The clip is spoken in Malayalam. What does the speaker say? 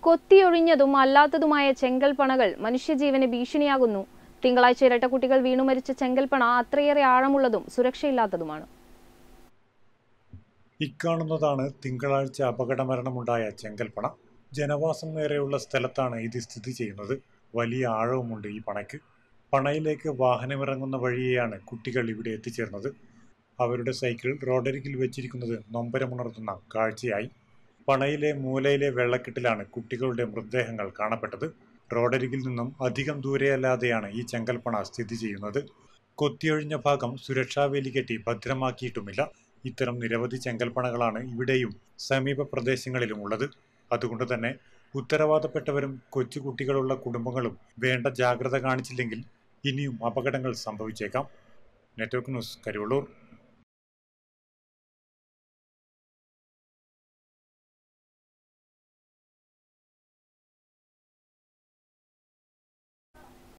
കൊത്തിയൊഴിഞ്ഞതും അല്ലാത്തതുമായ ചെങ്കൽപ്പണകൾ മനുഷ്യജീവന് ഭീഷണിയാകുന്നു. തിങ്കളാഴ്ച ഇരട്ടക്കുട്ടികൾ വീണു മരിച്ച ചെങ്കൽപ്പണ അത്രയേറെ ആഴമുള്ളതും സുരക്ഷയില്ലാത്തതുമാണ്. ഇക്കാണുന്നതാണ് തിങ്കളാഴ്ച അപകടമരണമുണ്ടായ ചെങ്കൽപ്പണ. ജനവാസം ഏറെയുള്ള സ്ഥലത്താണ് ഇത് സ്ഥിതി ചെയ്യുന്നത്. വലിയ ആഴവുമുണ്ട് ഈ പണയ്ക്ക്. പണയിലേക്ക് വാഹനമിറങ്ങുന്ന വഴിയെയാണ് കുട്ടികൾ ഇവിടെ എത്തിച്ചേർന്നത്. അവരുടെ സൈക്കിൾ റോഡരികിൽ വെച്ചിരിക്കുന്നത് നൊമ്പരമുണർത്തുന്ന കാഴ്ചയായി. പണയിലെ മൂലയിലെ വെള്ളക്കെട്ടിലാണ് കുട്ടികളുടെ മൃതദേഹങ്ങൾ കാണപ്പെട്ടത്. റോഡരികിൽ നിന്നും അധികം ദൂരെയല്ലാതെയാണ് ഈ ചെങ്കൽപ്പണ സ്ഥിതി ചെയ്യുന്നത്. കൊത്തിയൊഴിഞ്ഞ ഭാഗം സുരക്ഷാവേലി കെട്ടി ഭദ്രമാക്കിയിട്ടുമില്ല. ഇത്തരം നിരവധി ചെങ്കൽപ്പണകളാണ് ഇവിടെയും സമീപ പ്രദേശങ്ങളിലും ഉള്ളത്. അതുകൊണ്ട് തന്നെ ഉത്തരവാദപ്പെട്ടവരും കൊച്ചുകുട്ടികളുള്ള കുടുംബങ്ങളും വേണ്ട ജാഗ്രത കാണിച്ചില്ലെങ്കിൽ ഇനിയും അപകടങ്ങൾ സംഭവിച്ചേക്കാം. Network news, Karivellur.